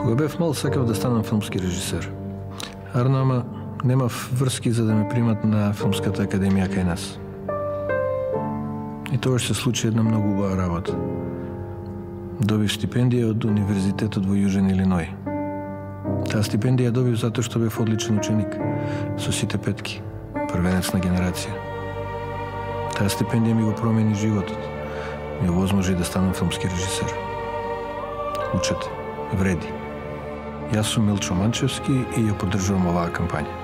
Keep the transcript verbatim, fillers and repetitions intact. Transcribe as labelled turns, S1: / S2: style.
S1: Кога бев мал, сакав да станам филмски режисер. Арно, ама немав врски за да ме примат на Филмската академија кај нас. И тоа се случи една многу убава работа. Добив стипендија од Универзитетот во Јужен Илиној. Таа стипендија добив затоа што бев одличен ученик, со сите петки, првенец на генерација. Таа стипендија ми го промени животот. Ми овозможи да станам филмски режисер. Учете, вреди. Јас сум Милчо Манчевски и ја поддржувам оваа кампања.